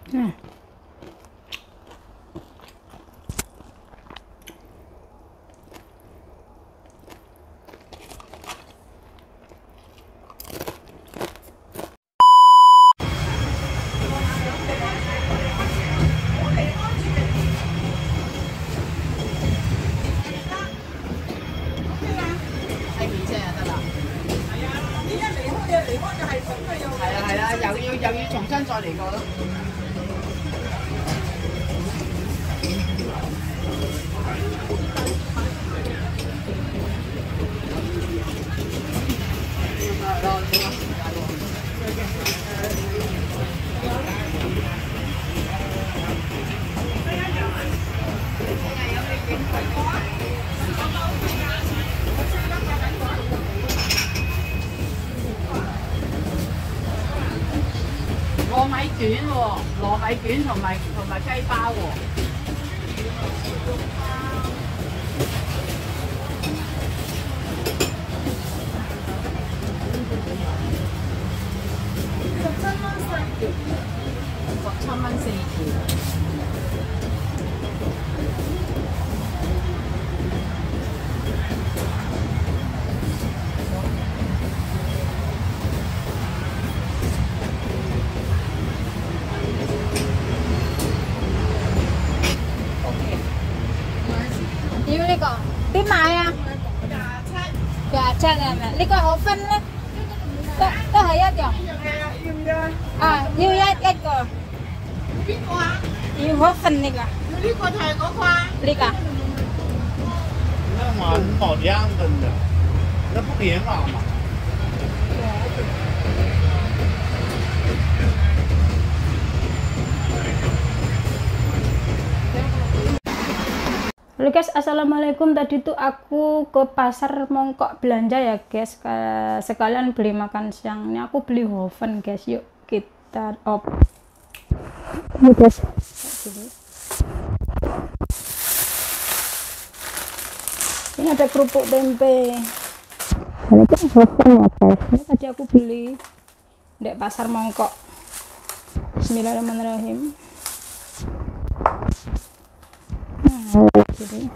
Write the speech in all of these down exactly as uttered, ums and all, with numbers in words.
Nah, 糯米卷喎，糯米卷同埋同埋雞包喎。十七蚊四條，十七蚊四條。 要呢個邊買啊？廿七，廿七係咪？呢個我分咧，都都係一樣。要唔要啊？啊，要一一個。邊個啊？要我分呢個。要呢個就係嗰個啊？呢個。 那碗好量分的，那不连碗吗？ Halo guys, assalamualaikum. Tadi tuh aku ke pasar Mongkok belanja ya guys, sekalian beli makan siang. Ini aku beli oven guys. Yuk kita op. Ini guys. Ini ada kerupuk tempe. Ini kan oven ya guys. Ini tadi aku beli di pasar Mongkok. Bismillahirrahmanirrahim. Jadi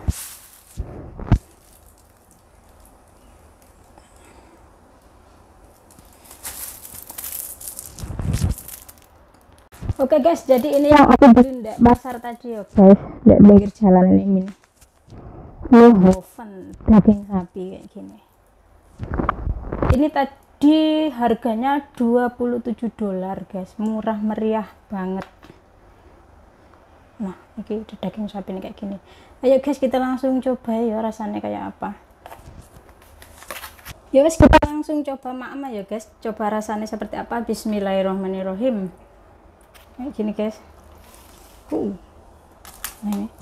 oke guys, jadi ini yang aku beli di pasar tadi ya guys, di pinggir jalan ini. Ini oven daging sapi kayak gini. Ini tadi harganya dua puluh tujuh dolar guys, murah meriah banget. Nah, ini udah daging sapi nih kayak gini. Ayo guys, kita langsung coba ya rasanya kayak apa. Ya guys, kita langsung coba mama ya guys. Coba rasanya seperti apa. Bismillahirrahmanirrahim. Kayak gini guys. Uh. Nah, ini.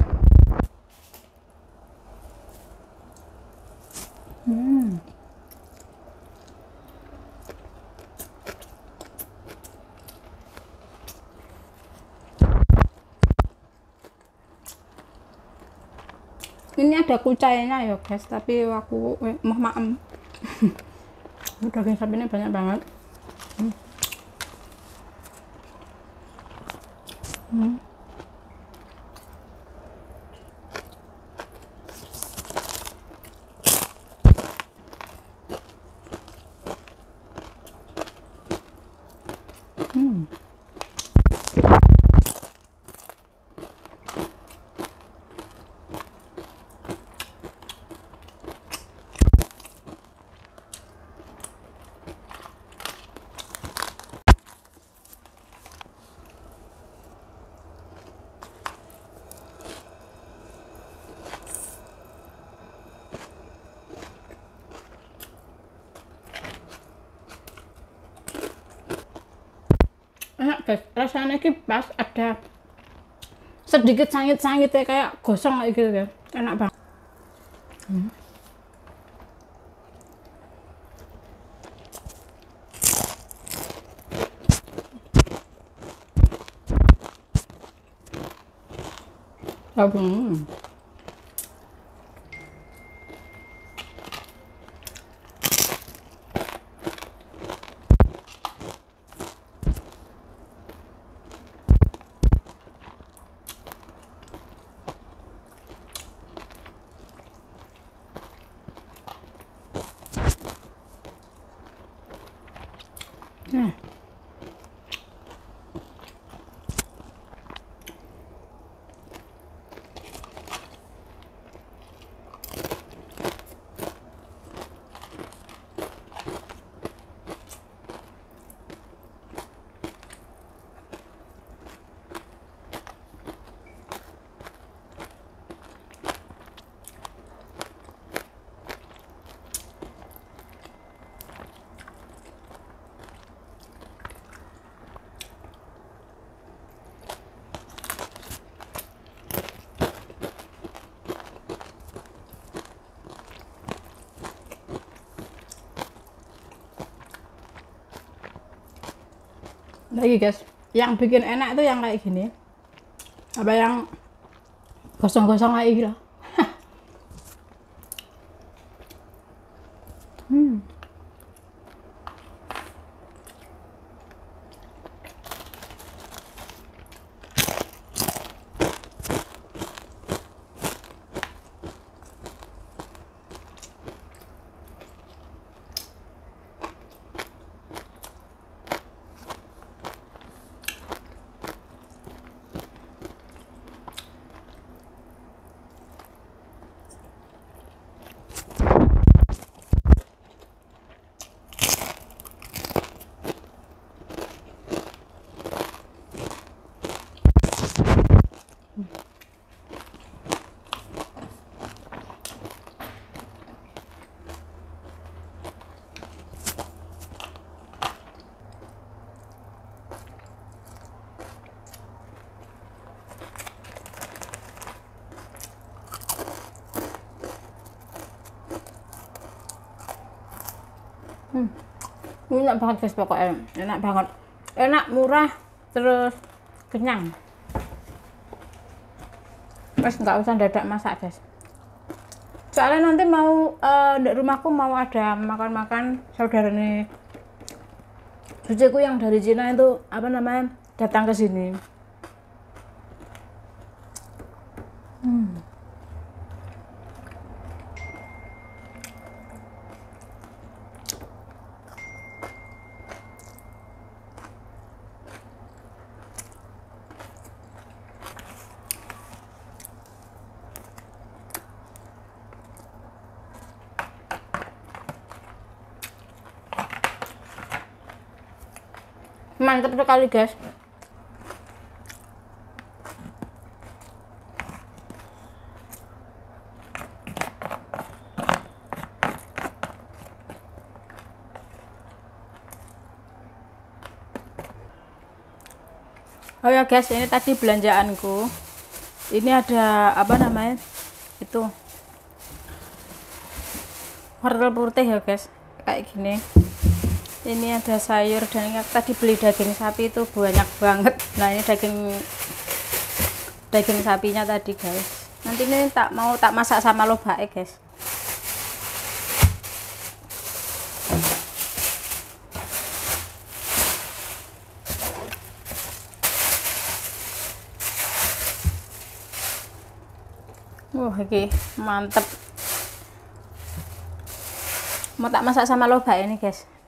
Hmm. Ini ada kucainya ya guys, tapi aku eh, mah maem. Daging sapi ini banyak banget. Hmm. Hmm. Hmm. Enak guys, rasanya ini pas, ada sedikit sangit-sangitnya kayak gosong kayak gitu ya, enak banget. Hmm. Hmm. lagi guys, yang bikin enak itu yang kayak gini, apa yang gosong-gosong kayak gini loh. hmm. Hmm. Ini enak banget guys, pokoknya enak banget, enak, murah, terus kenyang. Terus nggak usah dadak masak guys, soalnya nanti mau uh, di rumahku mau ada makan-makan saudara nih cuciku yang dari Cina itu apa namanya datang ke sini. hmm. Mantap sekali guys. Oh ya guys, ini tadi belanjaanku. Ini ada apa namanya itu wortel putih ya guys, kayak gini. Ini ada sayur, dan ini tadi beli daging sapi itu banyak banget. Nah ini daging daging sapinya tadi guys. Nanti ini tak mau tak masak sama lobak guys. Wah, ini mantep. Mau tak masak sama lobak ini guys.